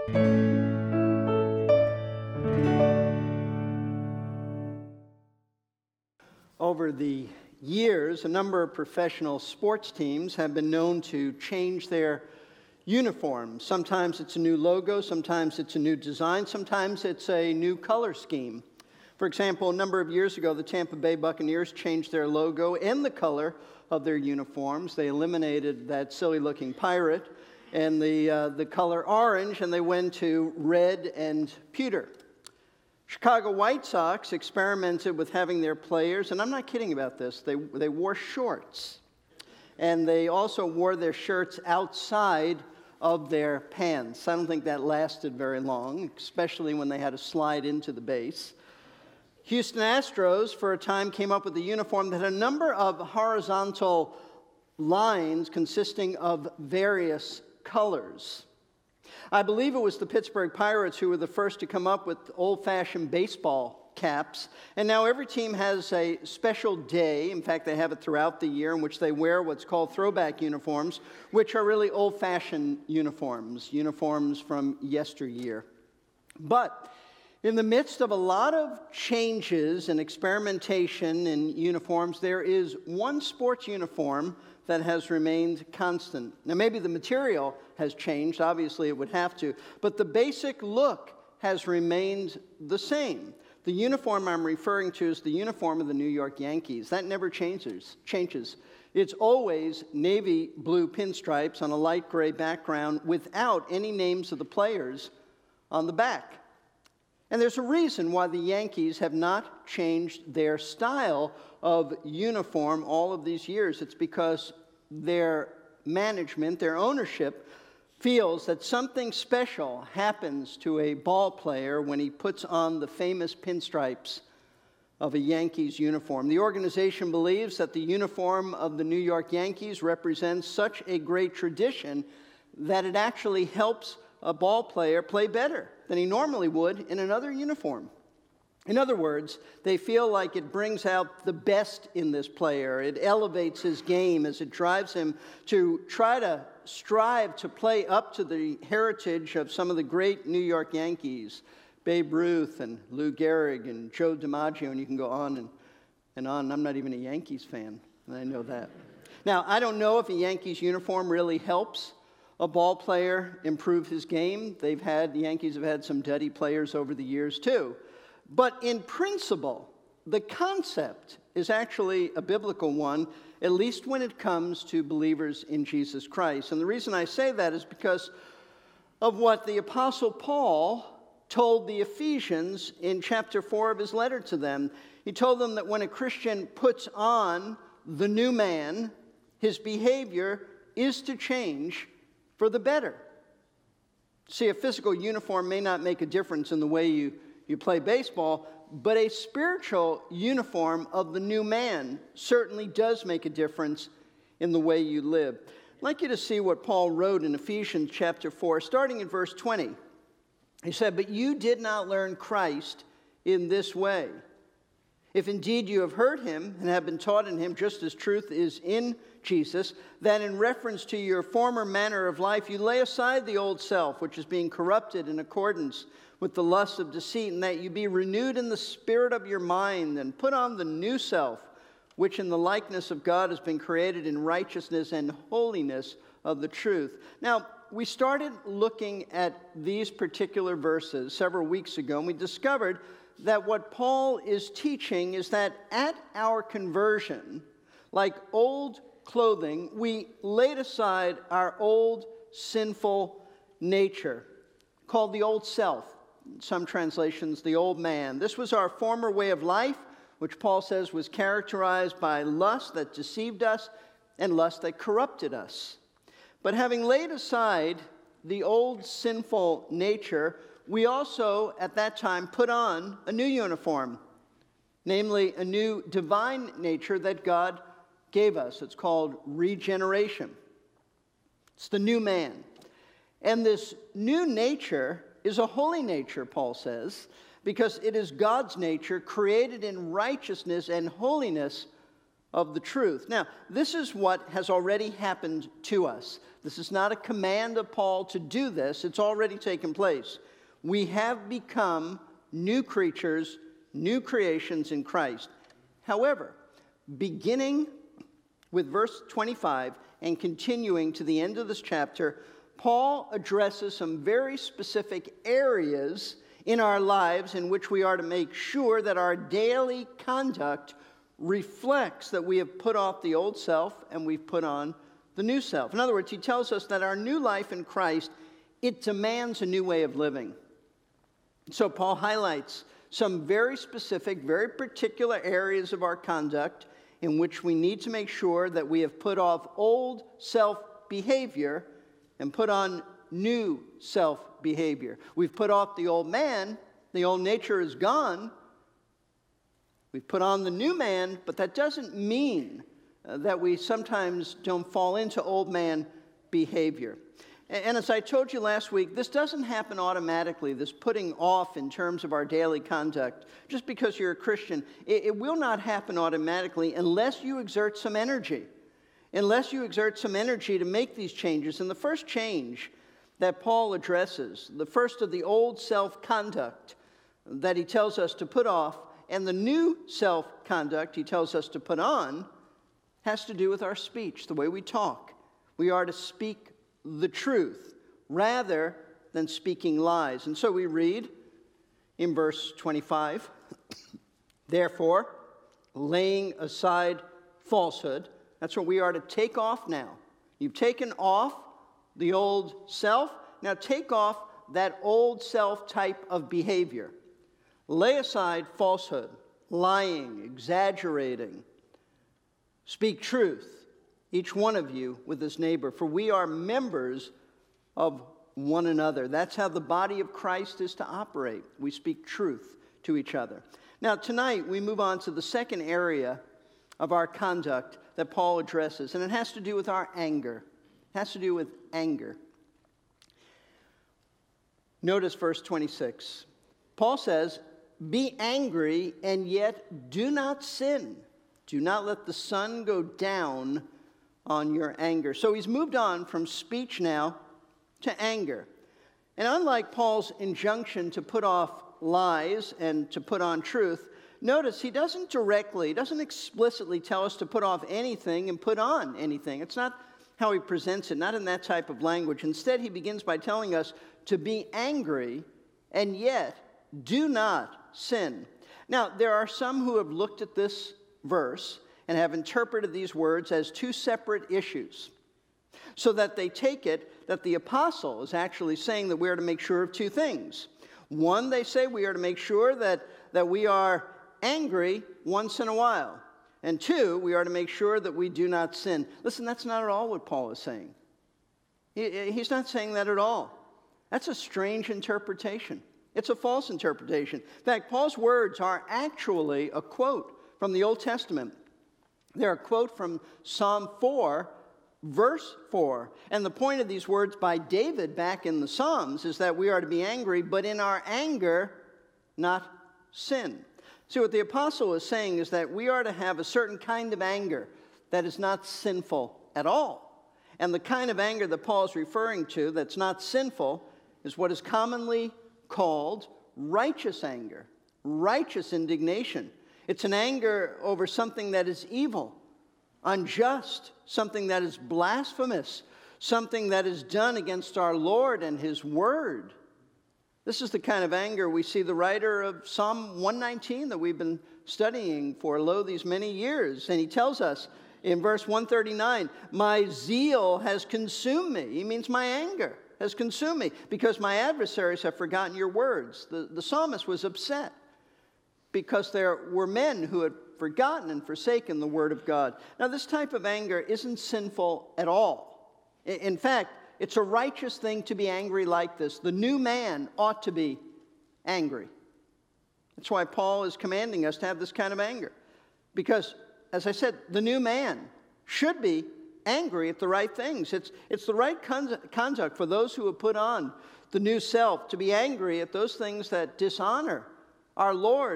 Over the years, a number of professional sports teams have been known to change their uniforms. Sometimes it's a new logo, sometimes it's a new design, sometimes it's a new color scheme. For example, a number of years ago, the Tampa Bay Buccaneers changed their logo and the color of their uniforms. They eliminated that silly-looking pirate and the color orange, and they went to red and pewter. Chicago White Sox experimented with having their players, and I'm not kidding about this, they wore shorts. And they also wore their shirts outside of their pants. I don't think that lasted very long, especially when they had to slide into the base. Houston Astros, for a time, came up with a uniform that had a number of horizontal lines consisting of various colors. I believe it was the Pittsburgh Pirates who were the first to come up with old-fashioned baseball caps. And now every team has a special day, in fact they have it throughout the year, in which they wear what's called throwback uniforms, which are really old-fashioned uniforms from yesteryear. But in the midst of a lot of changes and experimentation in uniforms, there is one sports uniform that has remained constant. Now, maybe the material has changed, obviously it would have to, but the basic look has remained the same. The uniform I'm referring to is the uniform of the New York Yankees. That never changes. It's always navy blue pinstripes on a light gray background without any names of the players on the back. And there's a reason why the Yankees have not changed their style of uniform all of these years. It's because their management, their ownership, feels that something special happens to a ball player when he puts on the famous pinstripes of a Yankees uniform. The organization believes that the uniform of the New York Yankees represents such a great tradition that it actually helps a ball player play better than he normally would in another uniform. In other words, they feel like it brings out the best in this player. It elevates his game as it drives him to try to strive to play up to the heritage of some of the great New York Yankees, Babe Ruth and Lou Gehrig and Joe DiMaggio, and you can go on and on. I'm not even a Yankees fan, and I know that. Now, I don't know if a Yankees uniform really helps a ball player improve his game. The Yankees have had some duddy players over the years too. But in principle, the concept is actually a biblical one, at least when it comes to believers in Jesus Christ. And the reason I say that is because of what the Apostle Paul told the Ephesians in chapter 4 of his letter to them. He told them that when a Christian puts on the new man, his behavior is to change for the better. See, a physical uniform may not make a difference in the way you play baseball, but a spiritual uniform of the new man certainly does make a difference in the way you live. I'd like you to see what Paul wrote in Ephesians chapter 4, starting in verse 20. He said, "But you did not learn Christ in this way. If indeed you have heard him and have been taught in him, just as truth is in Jesus, that in reference to your former manner of life, you lay aside the old self, which is being corrupted in accordance with the lust of deceit, and that you be renewed in the spirit of your mind, and put on the new self, which in the likeness of God has been created in righteousness and holiness of the truth." Now, we started looking at these particular verses several weeks ago, and we discovered that what Paul is teaching is that at our conversion, like old clothing, we laid aside our old sinful nature, called the old self. In some translations, the old man. This was our former way of life, which Paul says was characterized by lust that deceived us and lust that corrupted us. But having laid aside the old sinful nature, we also, at that time, put on a new uniform, namely a new divine nature that God gave us. It's called regeneration. It's the new man. And this new nature is a holy nature, Paul says, because it is God's nature created in righteousness and holiness of the truth. Now, this is what has already happened to us. This is not a command of Paul to do this. It's already taken place. We have become new creatures, new creations in Christ. However, beginning with verse 25 and continuing to the end of this chapter, Paul addresses some very specific areas in our lives in which we are to make sure that our daily conduct reflects that we have put off the old self and we've put on the new self. In other words, he tells us that our new life in Christ, it demands a new way of living. So Paul highlights some very specific, very particular areas of our conduct in which we need to make sure that we have put off old self-behavior and put on new self-behavior. We've put off the old man, the old nature is gone. We've put on the new man, but that doesn't mean that we sometimes don't fall into old man behavior. And as I told you last week, this doesn't happen automatically, this putting off in terms of our daily conduct. Just because you're a Christian, it will not happen automatically unless you exert some energy. Unless you exert some energy to make these changes. And the first change that Paul addresses, the first of the old self-conduct that he tells us to put off, and the new self-conduct he tells us to put on, has to do with our speech, the way we talk. We are to speak the truth rather than speaking lies. And so we read in verse 25, therefore, laying aside falsehood. That's what we are to take off now. You've taken off the old self. Now take off that old self type of behavior. Lay aside falsehood, lying, exaggerating. Speak truth, each one of you with his neighbor, for we are members of one another. That's how the body of Christ is to operate. We speak truth to each other. Now tonight we move on to the second area of our conduct that Paul addresses, and it has to do with our anger. It has to do with anger. Notice verse 26. Paul says, be angry and yet do not sin. Do not let the sun go down on your anger. So he's moved on from speech now to anger. And unlike Paul's injunction to put off lies and to put on truth, notice he doesn't explicitly tell us to put off anything and put on anything. It's not how he presents it, not in that type of language. Instead, he begins by telling us to be angry and yet do not sin. Now, there are some who have looked at this verse and have interpreted these words as two separate issues, so that they take it that the apostle is actually saying that we are to make sure of two things. One, they say we are to make sure that we are angry once in a while. And two, we are to make sure that we do not sin. Listen, that's not at all what Paul is saying. He's not saying that at all. That's a strange interpretation. It's a false interpretation. In fact, Paul's words are actually a quote from the Old Testament. They're a quote from Psalm 4, verse 4. And the point of these words by David back in the Psalms is that we are to be angry, but in our anger, not sin. See, what the apostle is saying is that we are to have a certain kind of anger that is not sinful at all. And the kind of anger that Paul is referring to that's not sinful is what is commonly called righteous anger, righteous indignation. It's an anger over something that is evil, unjust, something that is blasphemous, something that is done against our Lord and his word. This is the kind of anger we see the writer of Psalm 119 that we've been studying for, these many years. And he tells us in verse 139, my zeal has consumed me. He means my anger has consumed me because my adversaries have forgotten your words. The psalmist was upset because there were men who had forgotten and forsaken the word of God. Now, this type of anger isn't sinful at all. In fact, it's a righteous thing to be angry like this. The new man ought to be angry. That's why Paul is commanding us to have this kind of anger. Because, as I said, the new man should be angry at the right things. It's the right conduct for those who have put on the new self to be angry at those things that dishonor our Lord and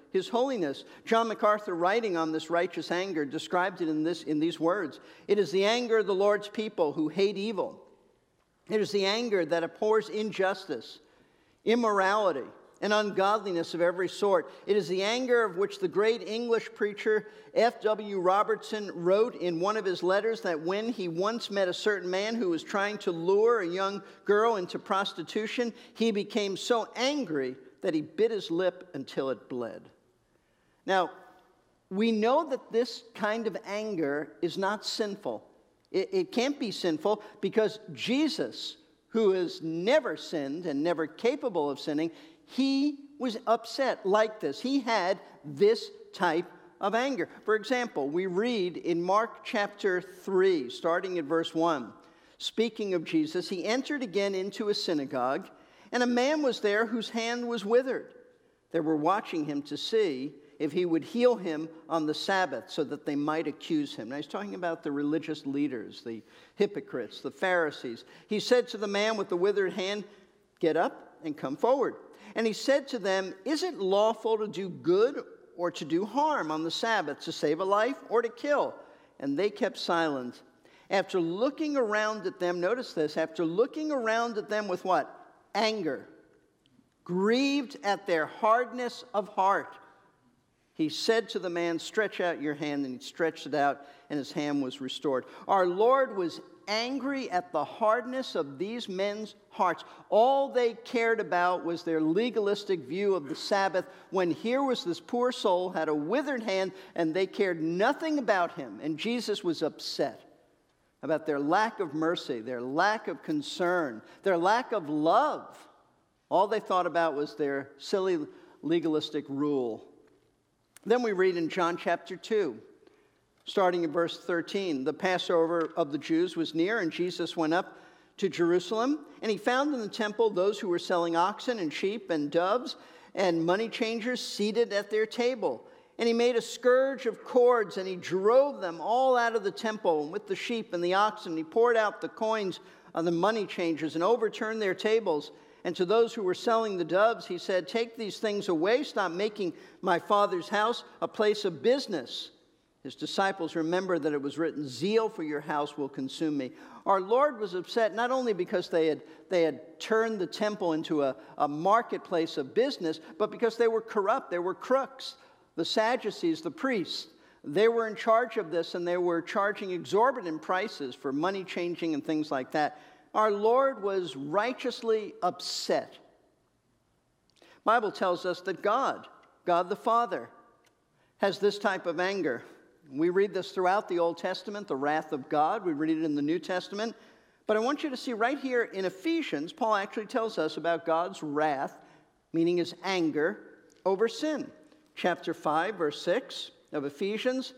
his holiness. John MacArthur, writing on this righteous anger, described it in these words. It is the anger of the Lord's people who hate evil. It is the anger that abhors injustice, immorality, and ungodliness of every sort. It is the anger of which the great English preacher F.W. Robertson wrote in one of his letters that when he once met a certain man who was trying to lure a young girl into prostitution, he became so angry that he bit his lip until it bled. Now, we know that this kind of anger is not sinful. It can't be sinful because Jesus, who has never sinned and never capable of sinning, he was upset like this. He had this type of anger. For example, we read in Mark chapter 3, starting at verse 1, speaking of Jesus, he entered again into a synagogue, and a man was there whose hand was withered. They were watching him to see if he would heal him on the Sabbath so that they might accuse him. Now he's talking about the religious leaders, the hypocrites, the Pharisees. He said to the man with the withered hand, "Get up and come forward." And he said to them, "Is it lawful to do good or to do harm on the Sabbath, to save a life or to kill?" And they kept silent. After looking around at them, notice this, after looking around at them with what? Anger. Grieved at their hardness of heart, he said to the man, "Stretch out your hand." And he stretched it out, and his hand was restored. Our Lord was angry at the hardness of these men's hearts. All they cared about was their legalistic view of the Sabbath, when here was this poor soul, had a withered hand, and they cared nothing about him. And Jesus was upset about their lack of mercy, their lack of concern, their lack of love. All they thought about was their silly legalistic rule. Then we read in John chapter 2, starting in verse 13, the Passover of the Jews was near, and Jesus went up to Jerusalem, and he found in the temple those who were selling oxen and sheep and doves and money changers seated at their table. And he made a scourge of cords, and he drove them all out of the temple, and with the sheep and the oxen. He poured out the coins of the money changers and overturned their tables. And to those who were selling the doves, he said, "Take these things away. Stop making my Father's house a place of business." His disciples remembered that it was written, "Zeal for your house will consume me." Our Lord was upset not only because they had turned the temple into a marketplace of business, but because they were corrupt. They were crooks. The Sadducees, the priests, they were in charge of this, and they were charging exorbitant prices for money changing and things like that. Our Lord was righteously upset. The Bible tells us that God the Father, has this type of anger. We read this throughout the Old Testament, the wrath of God. We read it in the New Testament. But I want you to see right here in Ephesians, Paul actually tells us about God's wrath, meaning his anger, over sin. Chapter 5, verse 6 of Ephesians.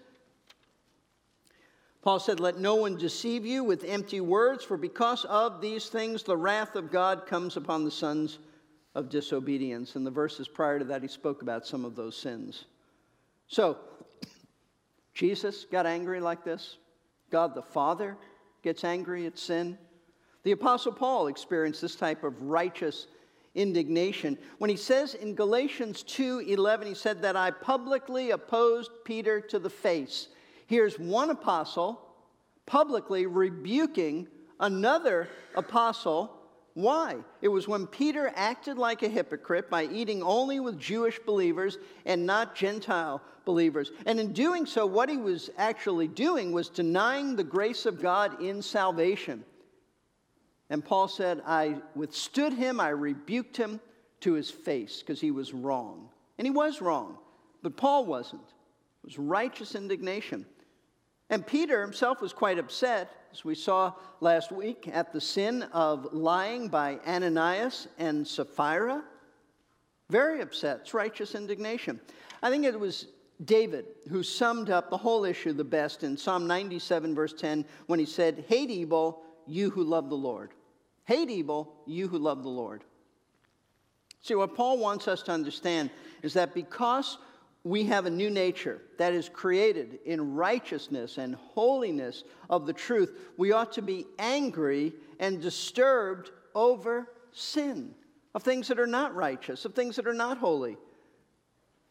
Paul said, "Let no one deceive you with empty words, for because of these things the wrath of God comes upon the sons of disobedience." In the verses prior to that, he spoke about some of those sins. So, Jesus got angry like this. God the Father gets angry at sin. The Apostle Paul experienced this type of righteous indignation. When he says in Galatians 2:11, he said that I publicly opposed Peter to the face. Here's one apostle publicly rebuking another apostle. Why? It was when Peter acted like a hypocrite by eating only with Jewish believers and not Gentile believers. And in doing so, what he was actually doing was denying the grace of God in salvation. And Paul said, I withstood him, I rebuked him to his face because he was wrong. And he was wrong, but Paul wasn't. It was righteous indignation. And Peter himself was quite upset, as we saw last week, at the sin of lying by Ananias and Sapphira. Very upset. It's righteous indignation. I think it was David who summed up the whole issue the best in Psalm 97, verse 10, when he said, hate evil, you who love the Lord. Hate evil, you who love the Lord. See, what Paul wants us to understand is that because we have a new nature that is created in righteousness and holiness of the truth, we ought to be angry and disturbed over sin, of things that are not righteous, of things that are not holy.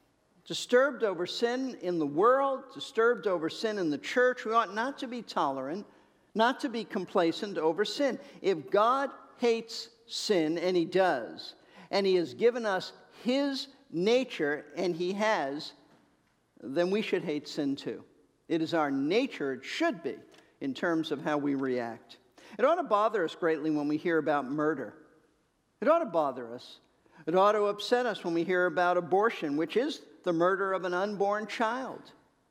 disturbed over sin in the world, disturbed over sin in the church. We ought not to be tolerant, not to be complacent over sin. If God hates sin, and he does, and he has given us his nature, and he has, then we should hate sin too. It is our nature, it should be, in terms of how we react. It ought to bother us greatly when we hear about murder. It ought to bother us. It ought to upset us when we hear about abortion, which is the murder of an unborn child.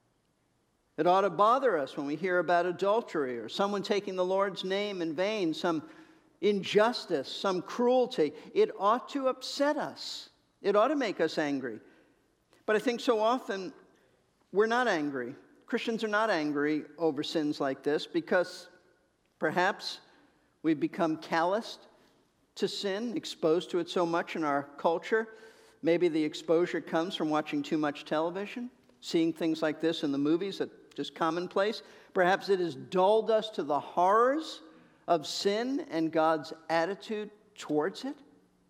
It ought to bother us when we hear about adultery or someone taking the Lord's name in vain, some injustice, some cruelty. It ought to upset us. It ought to make us angry. But I think so often we're not angry. Christians are not angry over sins like this because perhaps we've become calloused to sin, exposed to it so much in our culture. Maybe the exposure comes from watching too much television, seeing things like this in the movies that just commonplace. Perhaps it has dulled us to the horrors of sin and God's attitude towards it.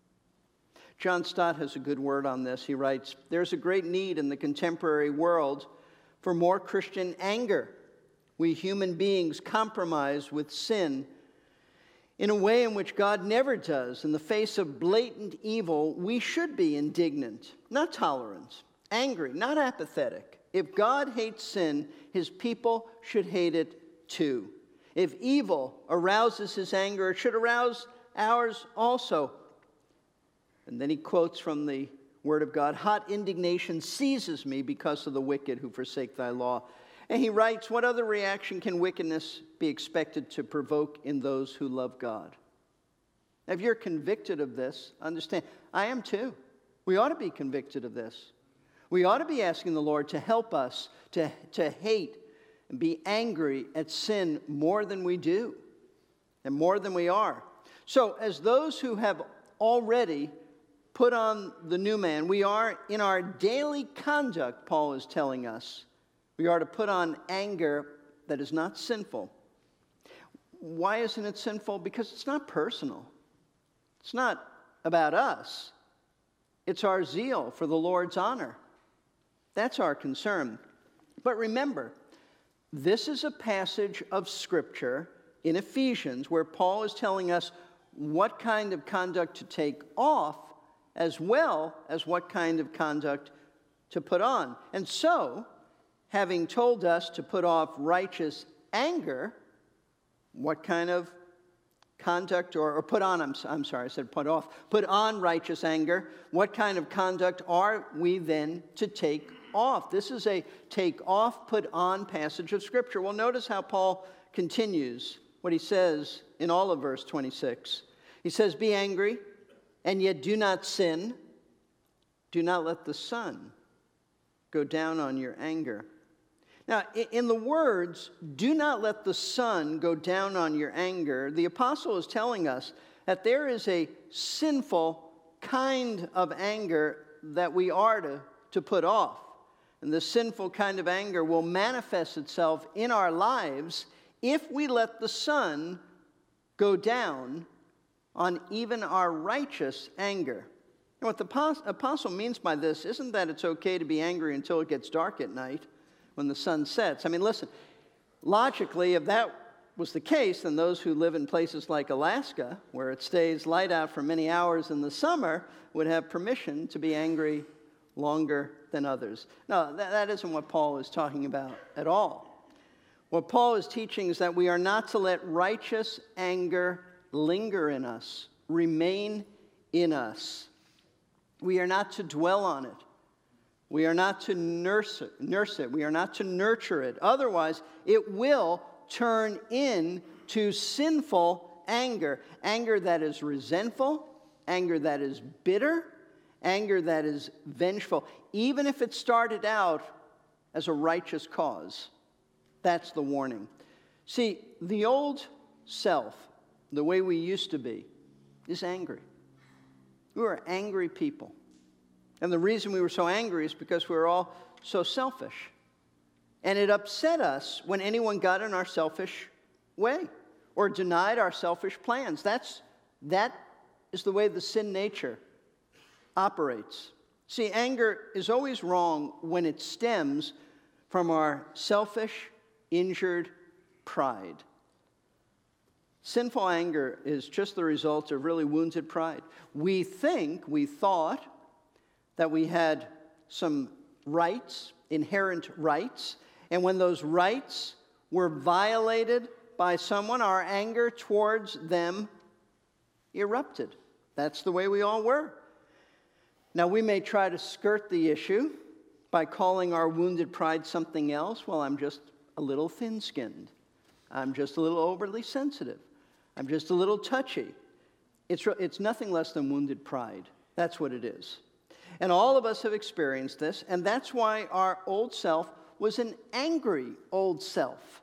John Stott has a good word on this. He writes, "There's a great need in the contemporary world for more Christian anger. We human beings compromise with sin in a way in which God never does. In the face of blatant evil, we should be indignant, not tolerant, angry, not apathetic. If God hates sin, his people should hate it too. If evil arouses his anger, it should arouse ours also." And then he quotes from the Word of God, "Hot indignation seizes me because of the wicked who forsake thy law." And he writes, what other reaction can wickedness be expected to provoke in those who love God? If you're convicted of this, understand, I am too. We ought to be convicted of this. We ought to be asking the Lord to help us to hate and be angry at sin more than we do and more than we are. So as those who have already put on the new man, we are in our daily conduct, Paul is telling us, we are to put on anger that is not sinful. Why isn't it sinful? Because it's not personal. It's not about us. It's our zeal for the Lord's honor. That's our concern. But remember, this is a passage of Scripture in Ephesians where Paul is telling us what kind of conduct to take off as well as what kind of conduct to put on. And so, having told us to put off righteous anger, what kind of conduct, or put on, I'm sorry, I said put off, put on righteous anger, what kind of conduct are we then to take off? This is a take off, put on passage of Scripture. Well, notice how Paul continues what he says in all of verse 26. He says, "Be angry, and yet do not sin. Do not let the sun go down on your anger." Now, in the words, "do not let the sun go down on your anger," the apostle is telling us that there is a sinful kind of anger that we are to put off. And the sinful kind of anger will manifest itself in our lives if we let the sun go down on even our righteous anger. And what the apostle means by this isn't that it's okay to be angry until it gets dark at night when the sun sets. I mean, listen, logically, if that was the case, then those who live in places like Alaska, where it stays light out for many hours in the summer, would have permission to be angry longer than others. No, that isn't what Paul is talking about at all. What Paul is teaching is that we are not to let righteous anger linger in us, remain in us. We are not to dwell on it. We are not to nurse it. We are not to nurture it. Otherwise, it will turn into sinful anger. Anger that is resentful, anger that is bitter, anger that is vengeful. Even if it started out as a righteous cause, that's the warning. See, the old self, the way we used to be, is angry. We were angry people. And the reason we were so angry is because we were all so selfish. And it upset us when anyone got in our selfish way or denied our selfish plans. That is the way the sin nature operates. See, anger is always wrong when it stems from our selfish, injured pride. Sinful anger is just the result of really wounded pride. We thought that we had some rights, inherent rights, and when those rights were violated by someone, our anger towards them erupted. That's the way we all were. Now, we may try to skirt the issue by calling our wounded pride something else. Well, I'm just a little thin-skinned. I'm just a little overly sensitive. I'm just a little touchy. It's nothing less than wounded pride. That's what it is. And all of us have experienced this, and that's why our old self was an angry old self.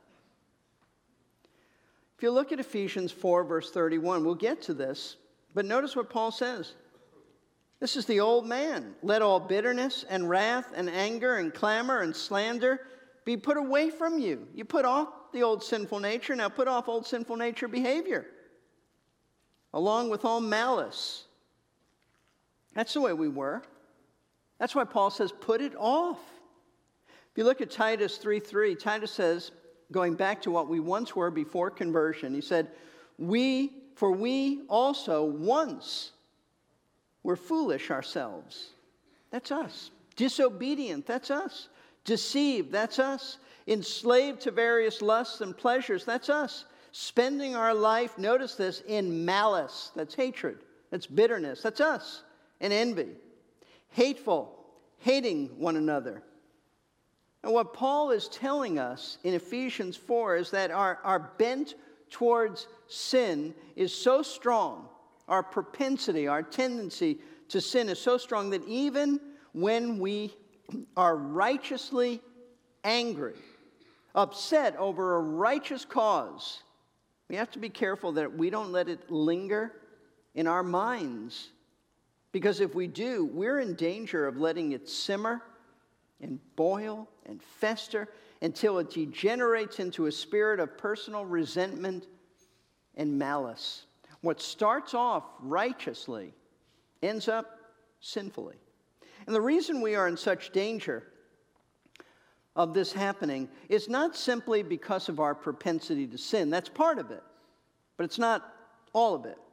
If you look at Ephesians 4, verse 31, we'll get to this, but notice what Paul says. This is the old man. Let all bitterness and wrath and anger and clamor and slander be put away from you. You put off the old sinful nature. Now put off old sinful nature behavior, along with all malice. That's the way we were. That's why Paul says, put it off. If you look at Titus 3:3, Titus says, going back to what we once were before conversion, he said, we also once were foolish ourselves. That's us. Disobedient, that's us. Deceived, that's us. Enslaved to various lusts and pleasures, that's us. Spending our life, notice this, in malice, that's hatred, that's bitterness, that's us. And envy. Hateful, hating one another. And what Paul is telling us in Ephesians 4 is that our bent towards sin is so strong, our propensity, our tendency to sin is so strong that even when we are righteously angry, upset over a righteous cause, we have to be careful that we don't let it linger in our minds. Because if we do, we're in danger of letting it simmer and boil and fester until it degenerates into a spirit of personal resentment and malice. What starts off righteously ends up sinfully. And the reason we are in such danger of this happening is not simply because of our propensity to sin. That's part of it, but it's not all of it.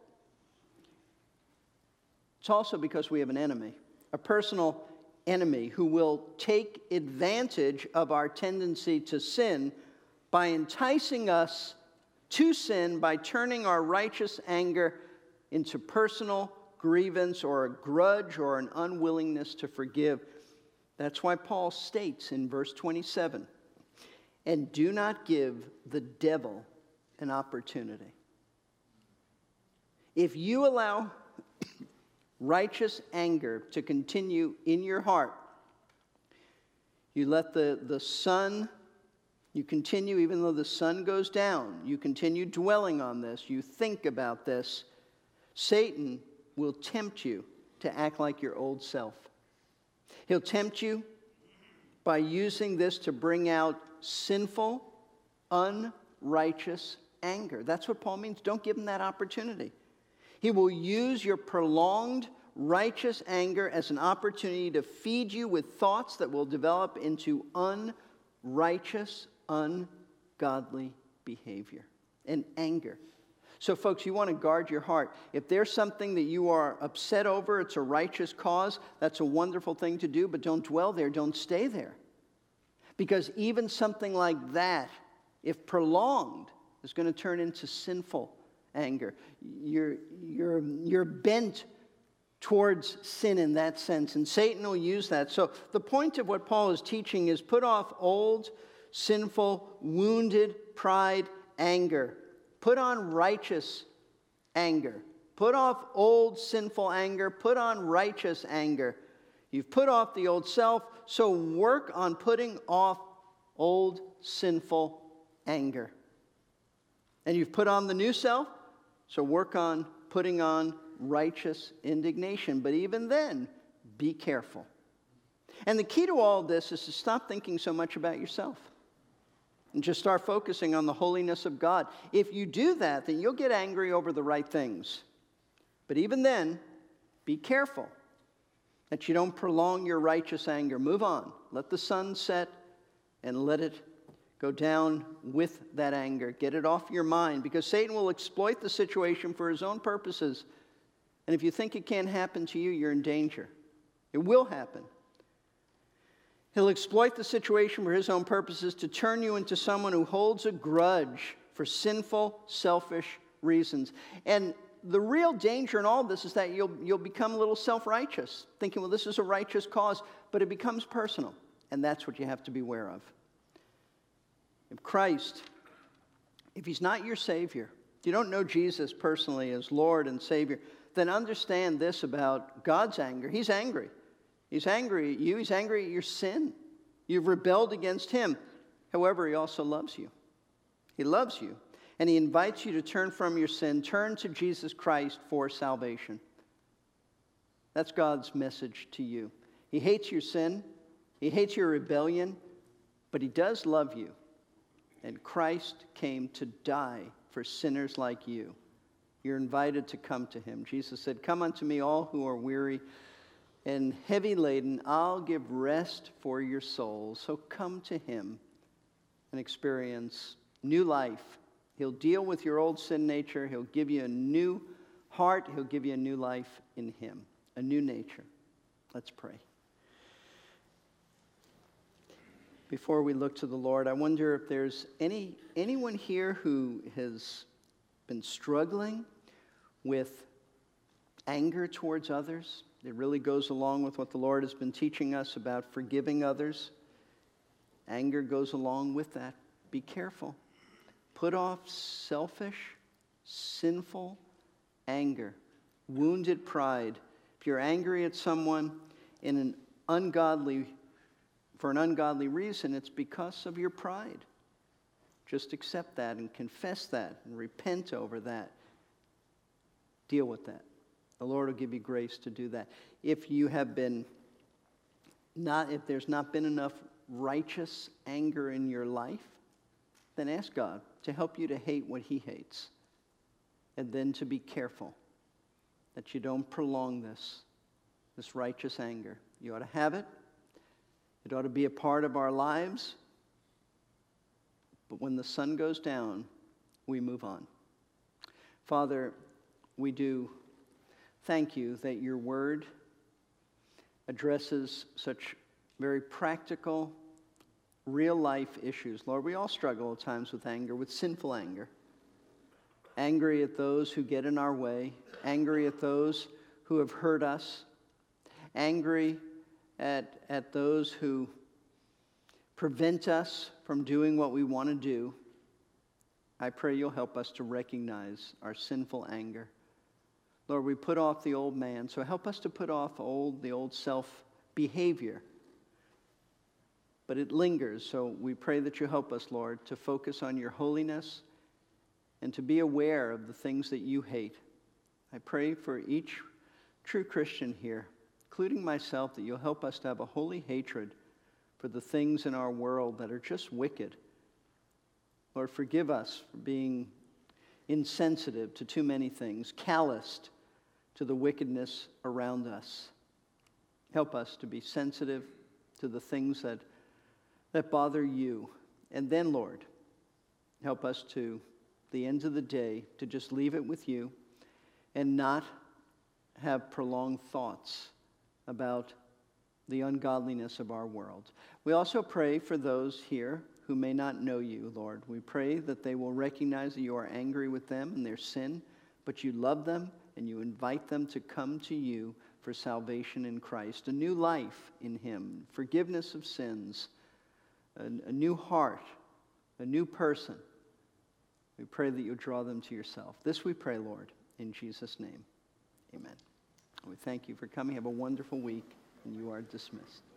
It's also because we have an enemy, a personal enemy who will take advantage of our tendency to sin by enticing us to sin by turning our righteous anger into personal grievance or a grudge or an unwillingness to forgive. That's why Paul states in verse 27, and do not give the devil an opportunity. If you allow righteous anger to continue in your heart, you let the sun, you continue, even though the sun goes down, you continue dwelling on this, you think about this, Satan will tempt you to act like your old self. He'll tempt you by using this to bring out sinful, unrighteous anger. That's what Paul means. Don't give him that opportunity. He will use your prolonged righteous anger as an opportunity to feed you with thoughts that will develop into unrighteous, ungodly behavior and anger. So folks, you want to guard your heart. If there's something that you are upset over, it's a righteous cause, that's a wonderful thing to do, but don't dwell there, don't stay there. Because even something like that, if prolonged, is going to turn into sinful anger. You're bent towards sin in that sense, and Satan will use that. So the point of what Paul is teaching is put off old, sinful, wounded pride, anger. Put on righteous anger. Put off old, sinful anger. Put on righteous anger. You've put off the old self, so work on putting off old, sinful anger. And you've put on the new self, so work on putting on righteous indignation. But even then, be careful. And the key to all this is to stop thinking so much about yourself and just start focusing on the holiness of God. If you do that, then you'll get angry over the right things. But even then, be careful. that you don't prolong your righteous anger. Move on. Let the sun set and let it go down with that anger. Get it off your mind, because Satan will exploit the situation for his own purposes. And if you think it can't happen to you, you're in danger. It will happen. He'll exploit the situation for his own purposes to turn you into someone who holds a grudge for sinful, selfish reasons. And the real danger in all this is that you'll become a little self-righteous, thinking, well, this is a righteous cause, but it becomes personal. And that's what you have to beware of. If Christ, if he's not your Savior, if you don't know Jesus personally as Lord and Savior, then understand this about God's anger. He's angry. He's angry at you. He's angry at your sin. You've rebelled against him. However, he also loves you. He loves you. And he invites you to turn from your sin, turn to Jesus Christ for salvation. That's God's message to you. He hates your sin. He hates your rebellion. But he does love you. And Christ came to die for sinners like you. You're invited to come to him. Jesus said, "Come unto me, all who are weary and heavy laden. I'll give rest for your souls." So come to him and experience new life. He'll deal with your old sin nature. He'll give you a new heart. He'll give you a new life in him, a new nature. Let's pray. Before we look to the Lord, I wonder if there's anyone here who has been struggling with anger towards others. It really goes along with what the Lord has been teaching us about forgiving others. Anger goes along with that. Be careful. Put off selfish, sinful anger, wounded pride. If you're angry at someone for an ungodly reason, it's because of your pride. Just accept that and confess that and repent over that. Deal with that. The Lord will give you grace to do that. If there's not been enough righteous anger in your life, then ask God to help you to hate what he hates. And then to be careful that you don't prolong this righteous anger. You ought to have it. It ought to be a part of our lives. But when the sun goes down, we move on. Father, we do thank you that your word addresses such very practical, real-life issues. Lord, we all struggle at times with anger, with sinful anger. Angry at those who get in our way. Angry at those who have hurt us. Angry at those who prevent us from doing what we want to do. I pray you'll help us to recognize our sinful anger. Lord, we put off the old man, so help us to put off the old self-behavior. But it lingers, so we pray that you help us, Lord, to focus on your holiness and to be aware of the things that you hate. I pray for each true Christian here, including myself, that you'll help us to have a holy hatred for the things in our world that are just wicked. Lord, forgive us for being insensitive to too many things, calloused to the wickedness around us. Help us to be sensitive to the things that bother you. And then, Lord, help us to, the end of the day, to just leave it with you and not have prolonged thoughts about the ungodliness of our world. We also pray for those here who may not know you, Lord. We pray that they will recognize that you are angry with them and their sin, but you love them and you invite them to come to you for salvation in Christ, a new life in him, forgiveness of sins, a new heart, a new person. We pray that you draw them to yourself. This we pray, Lord, in Jesus' name. Amen. We thank you for coming. Have a wonderful week, and you are dismissed.